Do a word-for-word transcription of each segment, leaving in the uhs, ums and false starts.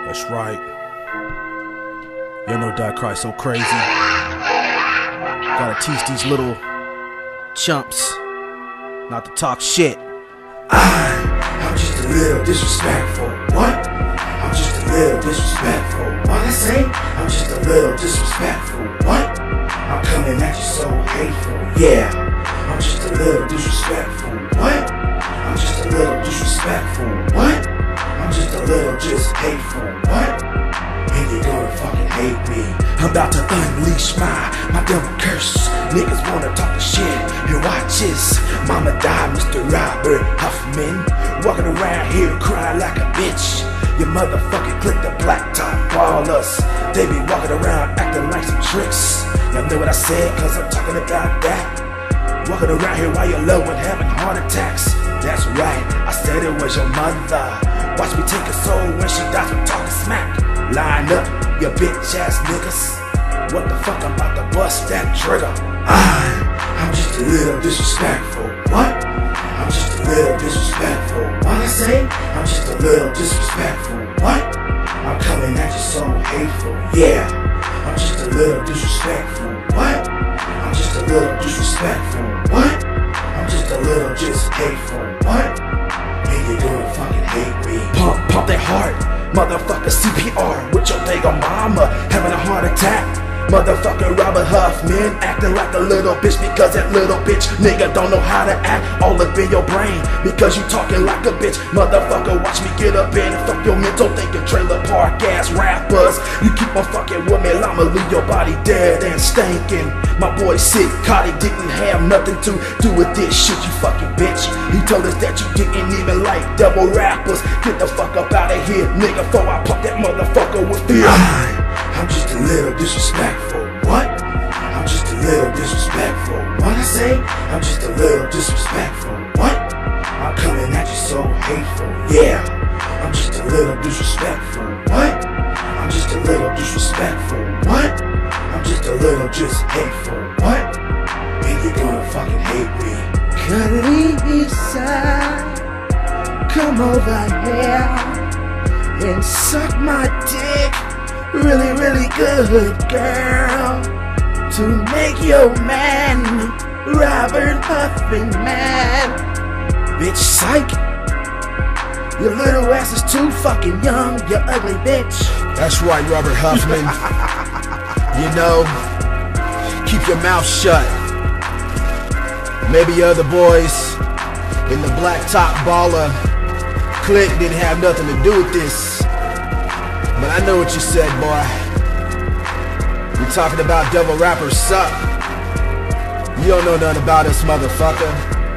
That's right. You know Die Cry so crazy. Gotta teach these little chumps not to talk shit. I, I'm just a little disrespectful. What? I'm just a little disrespectful. What I say? I'm just a little disrespectful. What? I'm coming at you so hateful. Yeah. I'm just a little disrespectful. What? I'm just a little disrespectful. What? I'm just a little just hateful. What? And you're gonna fucking hate me. I'm about to unleash my, my devil curse. Niggas wanna talk the shit. Here watch this. Mama died, Mister Robert Huffman. Walking around here crying like a bitch. You motherfucking click the black top ballers. They be walking around acting like some tricks. Y'all know what I said, cause I'm talking about that. Walking around here while you're low and having heart attacks. That's right, I said it was your mother. Watch me take her soul when she dies from talking smack. Line up, you bitch ass niggas. What the fuck, I'm about to bust that trigger. I, I'm just a little disrespectful. What? I'm just a little disrespectful. What I say? I'm just a little disrespectful. What? I'm coming at you so hateful. Yeah, I'm just a little disrespectful. What? I'm just a little disrespectful. What? I'm just a little just hateful. What? And you're gonna fucking hate me. Pump, pump that heart. Motherfucker C P R with your dago mama having a heart attack. Motherfucker Robert Huffman acting like a little bitch because that little bitch nigga don't know how to act all up in your brain because you talking like a bitch. Motherfucker, watch me get up in and fuck your mental thinking trailer park ass rappers. You keep on fucking with me, I'ma leave your body dead and stinking. My boy Sick Cotty didn't have nothing to do with this shit, you fucking bitch. He told us that you didn't even like devil rappers. Get the fuck up out of here, nigga, before I pop that motherfucker with fear. I'm just a little disrespectful. What? I'm just a little disrespectful. What I say? I'm just a little disrespectful. What? I'm coming at you so hateful. Yeah. I'm just a little disrespectful. What? I'm just a little disrespectful. What? I'm just a little just hateful. What? And you're gonna fucking hate me. Kalisa, come over here and suck my dick. Really, really good, girl, to make your man Robert Huffman mad. Bitch, psych. Your little ass is too fucking young, you ugly bitch. That's right, Robert Huffman. You know, keep your mouth shut. Maybe your other boys in the black top baller clique didn't have nothing to do with this. But I know what you said, boy. You're talking about devil rappers suck. You don't know nothing about us, motherfucker.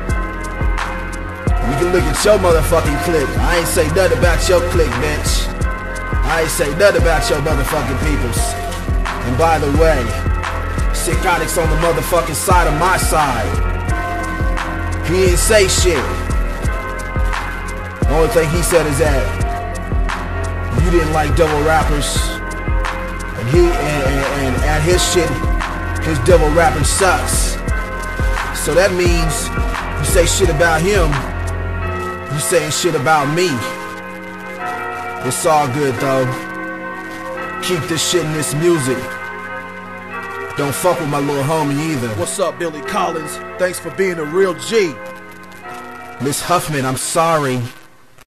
You can look at your motherfucking clique. I ain't say nothing about your clique, bitch. I ain't say nothing about your motherfucking peoples. And by the way, Psychotic's on the motherfucking side of my side. He didn't say shit. The only thing he said is that you didn't like devil rappers, and he and, and, and at his shit, his devil rapping sucks. So that means you say shit about him, you saying shit about me. It's all good though. Keep this shit in this music. Don't fuck with my little homie either. What's up, Billy Collins? Thanks for being a real G. Miss Huffman, I'm sorry.